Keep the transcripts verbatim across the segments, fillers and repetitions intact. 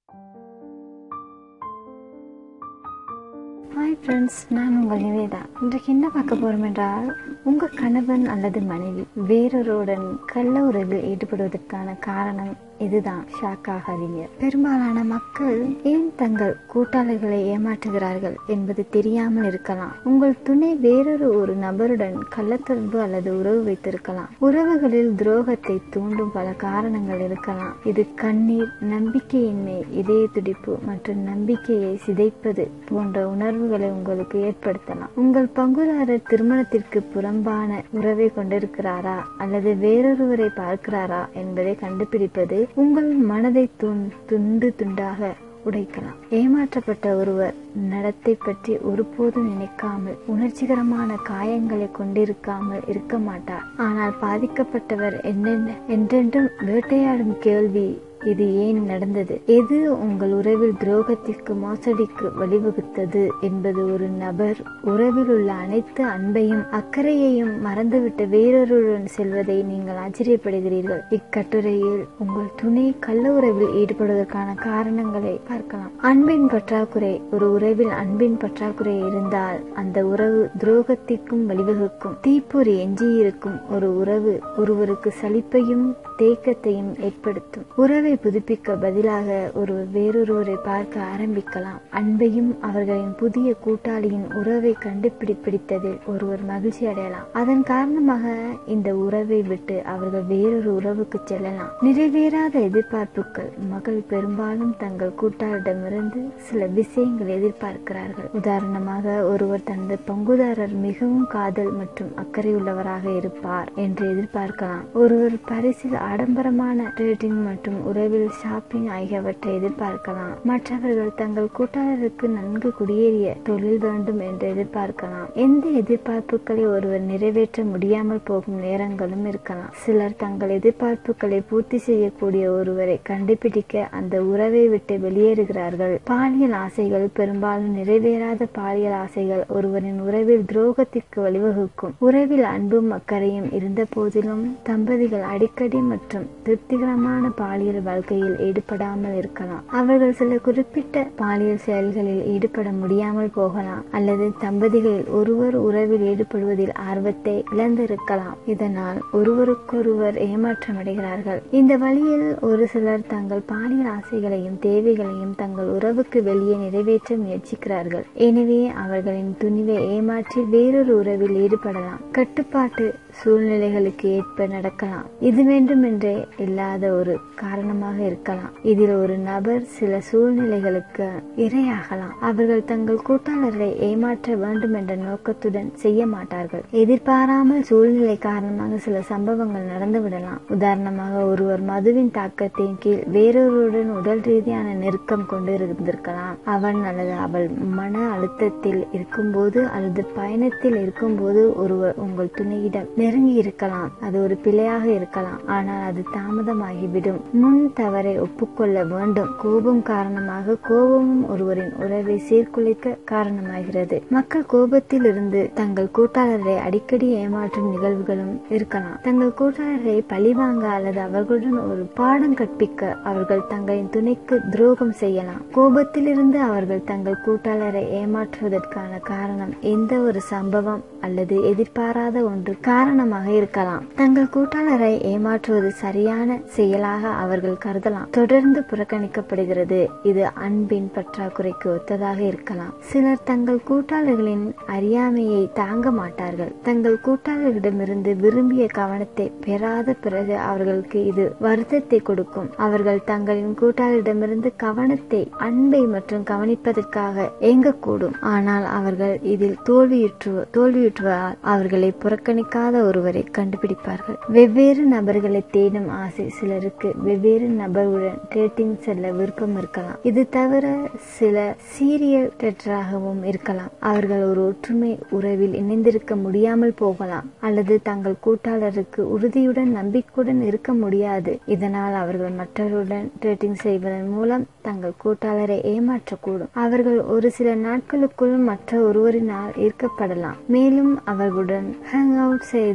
Hi friends, நான் உங்கள் நிவேதா. இன்றைக்கு என்ன பார்க்க போகிறோம் என்றால், உங்கள் கணவன் அல்லது மனைவி வேறொருடன் கள்ள உறவில் ஈடுபடுவதற்கான காரணம் இதுதான். ஷாக்காகாதீங்க. பெரும்பாலான மக்கள் ஏன் தங்கள் கூட்டாளிகளை ஏமாற்றுகிறார்கள் என்பது தெரியாமல் இருக்கலாம். உங்கள் துணை வேறொரு ஒரு நபருடன் கள்ளத்தொடர்பு அல்லது உறவு வைத்திருக்கலாம். உறவுகளில் துரோகத்தை தூண்டும் பல காரணங்கள் இருக்கலாம். இது கண்ணீர், நம்பிக்கையின்மை, இதய துடிப்பு மற்றும் நம்பிக்கையை சிதைப்பது போன்ற உணர்வுகளை உங்களுக்கு ஏற்படுத்தலாம். உங்கள் பங்குதாரர் திருமணத்திற்கு புறம்பான உறவை கொண்டிருக்கிறாரா அல்லது வேறொருவரை பார்க்கிறாரா என்பதை கண்டுபிடிப்பது உங்கள் மனதை துண்டு துண்டாக உடைக்கலாம். ஏமாற்றப்பட்ட ஒருவர் நடத்தை பற்றி ஒருபோதும் நினைக்காமல் உணர்ச்சிகரமான காயங்களை கொண்டிருக்காமல் இருக்க மாட்டார். ஆனால் பாதிக்கப்பட்டவர் என்னென்ன என்றென்றும் வேட்டையாடும் கேள்வி, இது ஏன் நடந்தது? எது உங்கள் உறவில் துரோகத்திற்கு, மோசடிக்கு வழிவகுத்தது என்பது ஒரு நபர் உறவில் உள்ள அனைத்து அன்பையும் அக்கறையையும் மறந்துவிட்டு வேறொருடன் செல்வதை நீங்கள் ஆச்சரியப்படுகிறீர்கள். இக்கட்டுரையில் உங்கள் துணை கள்ள உறவில் ஈடுபடுவதற்கான காரணங்களை பார்க்கலாம். அன்பின் பற்றாக்குறை. ஒரு உறவில் அன்பின் பற்றாக்குறை இருந்தால் அந்த உறவு துரோகத்திற்கும் வழிவகுக்கும். தீப்பொறி எஞ்சியிருக்கும் ஒரு உறவு ஒருவருக்கு சலிப்பையும் தேக்கத்தையும் ஏற்படுத்தும். உறவை புதுப்பிக்க பதிலாக ஒருவர் வேறொருவரை பார்க்க ஆரம்பிக்கலாம். அன்பையும் அவர்களின் புதிய கூட்டாளியின் உறவை கண்டுபிடித்ததில் ஒருவர் மகிழ்ச்சி அடையலாம். அதன் காரணமாக இந்த உறவை விட்டு அவர்கள் வேறொரு உறவுக்கு செல்லலாம். நிறைவேறாத எதிர்பார்ப்புகள். மக்கள் பெரும்பாலும் தங்கள் கூட்டாளிடமிருந்து சில விஷயங்கள் எதிர்பார்க்கிறார்கள். உதாரணமாக, ஒருவர் தனது பங்குதாரர் மிகவும் காதல் மற்றும் அக்கறை உள்ளவராக இருப்பார் என்று எதிர்பார்க்கலாம். ஒருவர் பரிசில், ஆடம்பரமான டேட்டிங் மற்றும் உறவில் ஷாப்பிங் ஆகியவற்றை எதிர்பார்க்கலாம். மற்றவர்கள் தங்கள் கூட்டாளருக்கு நன்கு குடியேறிய தொழில் வேண்டும் என்று எதிர்பார்க்கலாம். எந்த எதிர்பார்ப்புகளை ஒருவர் நிறைவேற்ற முடியாமல் போகும் நேரங்களும் இருக்கலாம். சிலர் தங்கள் எதிர்பார்ப்புகளை பூர்த்தி செய்யக்கூடிய ஒருவரை கண்டுபிடிக்க அந்த உறவை விட்டு வெளியேறுகிறார்கள். பாலியல் ஆசைகள். பெரும்பாலும் நிறைவேறாத பாலியல் ஆசைகள் ஒருவரின் உறவில் துரோகத்திற்கு வழிவகுக்கும். உறவில் அன்பும் அக்கறையும் இருந்த போதிலும் தம்பதிகள் அடிக்கடி மற்றும் திருப்திகரமான பாலியல் வாழ்க்கையில் ஈடுபடாமல் இருக்கலாம். அவர்கள் சில குறிப்பிட்ட பாலியல் செயல்களில் ஈடுபட முடியாமல் போகலாம் அல்லது தம்பதிகளில் ஒருவர் உறவில் ஈடுபடுவதில் ஆர்வத்தை இழந்திருக்கலாம். இதனால் ஒருவருக்கொருவர் ஏமாற்றமடைகிறார்கள். இந்த வழியில் ஒரு சிலர் தங்கள் பாலியல் ஆசைகளையும் தேவைகளையும் தங்கள் உறவுக்கு வெளியே நிறைவேற்ற முயற்சிக்கிறார்கள். எனவே அவர்களின் துணிவை ஏமாற்றி வேறொரு உறவில் ஈடுபடலாம். கட்டுப்பாட்டு சூழ்நிலைகளுக்கு ஏற்ப நடக்கலாம். இது வேண்டுமென்றே இல்லாத ஒரு காரணமாக இருக்கலாம். இதில் ஒரு நபர் சில சூழ்நிலைகளுக்கு இரையாகலாம். அவர்கள் தங்கள் கூட்டாளரை ஏமாற்ற வேண்டும் என்ற நோக்கத்துடன் செய்ய மாட்டார்கள். எதிர்பாராமல் சூழ்நிலை காரணமாக சில சம்பவங்கள் நடந்துவிடலாம். உதாரணமாக, ஒருவர் மதுவின் தாக்கத்தின் கீழ் வேறொருடன் உடல் ரீதியான நெருக்கம் கொண்டு இருந்திருக்கலாம். அவன் அல்லது அவள் மன அழுத்தத்தில் இருக்கும்போது அல்லது பயணத்தில் இருக்கும்போது ஒருவர் உங்கள் துணையிடம் நெருங்கி இருக்கலாம். அது ஒரு பிழையாக இருக்கலாம், ஆனால் அது தாமதமாகிவிடும். முன் தவறை ஒப்புக்கொள்ள வேண்டும். கோபம் காரணமாக. கோபமும் ஒருவரின் உறவை சீர்குலைக்க காரணமாகிறது. மக்கள் கோபத்தில் இருந்து தங்கள் கூட்டாளரை அடிக்கடி ஏமாற்றும் நிகழ்வுகளும் இருக்கலாம். தங்கள் கூட்டாளரை பழிவாங்க அல்லது அவர்களுடன் ஒரு பாடம் கற்பிக்க அவர்கள் தங்களின் துணைக்கு துரோகம் செய்யலாம். கோபத்தில் இருந்து அவர்கள் தங்கள் கூட்டாளரை ஏமாற்றுவதற்கான காரணம் எந்த ஒரு சம்பவம் அல்லது எதிர்பாராத ஒன்று காரணமாக இருக்கலாம். தங்கள் கூட்டாளரை ஏமாற்றுவது சரியான செயலாக அவர்கள் கருதலாம். தொடர்ந்து புறக்கணிக்கப்படுகிறது. இது அன்பின் பற்றாக்குறைக்கு ஒத்ததாக இருக்கலாம். சிலர் தங்கள் கூட்டாளர்களின் அறியாமையை தாங்க மாட்டார்கள். தங்கள் கூட்டாளர்களிடமிருந்து விரும்பிய கவனத்தை பெறாத பிறகு அவர்களுக்கு இது வருத்தத்தை கொடுக்கும். அவர்கள் தங்களின் கூட்டாளரிடமிருந்து கவனத்தை, அன்பை மற்றும் கவனிப்பதற்காக ஏங்கக்கூடும். ஆனால் அவர்கள் இதில் தோல்வியுற்று தோல்வியுற்றுவதால் அவர்களை புறக்கணிக்காத ஒருவரை கண்டுபிடிப்பார்கள். வெவ்வேறு நபர்களை தேடும் ஆசை. சிலருக்கு வெவ்வேறு நபருடன் டேட்டிங் செல்ல விருப்பம் இருக்கலாம். இது தவிர சில சீரியல் டேட்டராகவும் இருக்கலாம். அவர்கள் ஒரு ஒற்றுமை உறவில் இணைந்திருக்க முடியாமல் போகலாம் அல்லது தங்கள் கூட்டாளருக்கு உறுதியுடன் நம்பிக்கையுடன் இருக்க முடியாது. இதனால் அவர்கள் மற்றவருடன் டேட்டிங் செய்வதன் மூலம் தங்கள் கூட்டாளரை ஏமாற்றக்கூடும். அவர்கள் ஒரு சில நாட்களுக்குள் மற்ற ஒருவரினால் ஈர்க்கப்படலாம். மேலும் அவர்களுடன் ஹேங் அவுட் செய்து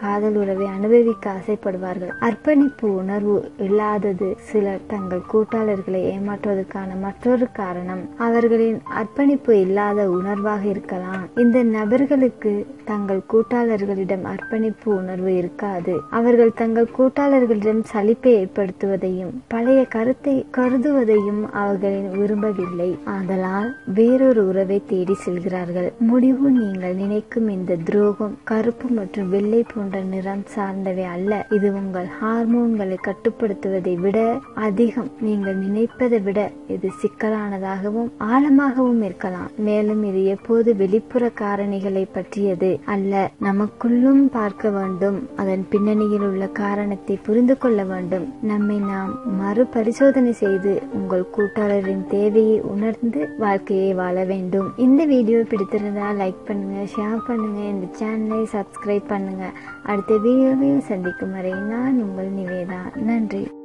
காதல் உறவை அனுபவிக்க ஆசைப்படுவார்கள். அர்ப்பணிப்பு உணர்வு இல்லாதது சிலர் தங்கள் கூட்டாளர்களை ஏமாற்றுவதற்கான மற்றொரு காரணம் அவர்களின் அர்ப்பணிப்பு இல்லாத உணர்வாக இருக்கலாம். இந்த நபர்களுக்கு தங்கள் கூட்டாளர்களிடம் அர்ப்பணிப்பு உணர்வு இருக்காது. அவர்கள் தங்கள் கூட்டாளர்களிடம் சலிப்பை ஏற்படுத்துவதையும் பழைய கருத்தை கருதுவதையும் அவர்களின் விரும்பவில்லை. ஆதலால் வேறொரு உறவை தேடி செல்கிறார்கள். முடிவு நீங்கள் நினைக்கும் இந்த துரோகம் கருப்பு மற்றும் வெள்ளை போன்ற நிறம் சார்ந்தவை அல்ல. இது உங்கள் ஹார்மோன்களை கட்டுப்படுத்துவதை விட அதிகம். நீங்கள் நினைப்பதை விட இது சிக்கலானதாகவும் ஆழமாகவும் இருக்கலாம். மேலும் இது எப்போது வெளிப்புற காரணிகளை பற்றியது அல்ல. நமக்குள்ளும் பார்க்க வேண்டும். அதன் பின்னணியில் உள்ள காரணத்தை புரிந்து கொள்ள வேண்டும். நம்மை நாம் மறுபரிசோதனை செய்து உங்கள் கூட்டாளரின் தேவையை உணர்ந்து வாழ்க்கையை வாழ வேண்டும். இந்த வீடியோ பிடித்திருந்தால் லைக் பண்ணுங்க, ஷேர் பண்ணுங்க, இந்த சேனலை சப்ஸ்கிரைப் பண்ணுங்க. அடுத்த வீடியோவில் சந்திக்கும் வரை நான் உங்கள் நிவேதா. நன்றி.